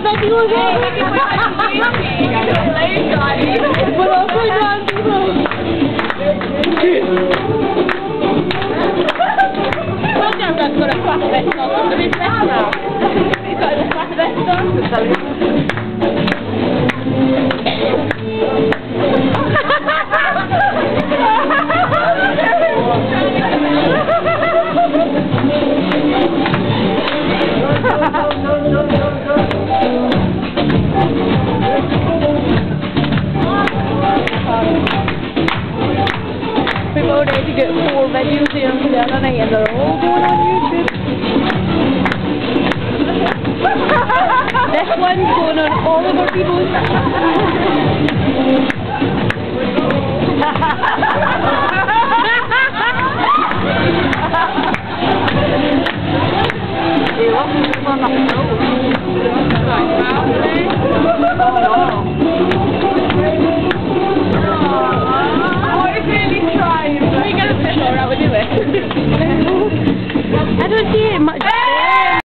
People need to get 4 videos here and they're all going on YouTube. This one's going on all of our people's. I don't see it much.